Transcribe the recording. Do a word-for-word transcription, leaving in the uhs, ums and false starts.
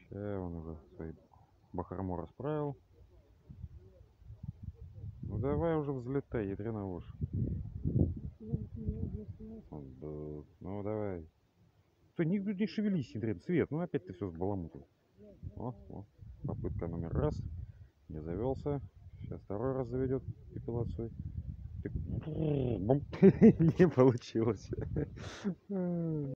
Сейчас он уже свои бахрому расправил. Ну давай уже взлетай, ядрена ушь. Да, ну давай. Стой, не, не шевелись, ядрен, Свет, ну опять ты все сбаламутил. О, о, попытка номер раз. Не завелся. Сейчас второй раз заведет эпилацию. Не получилось.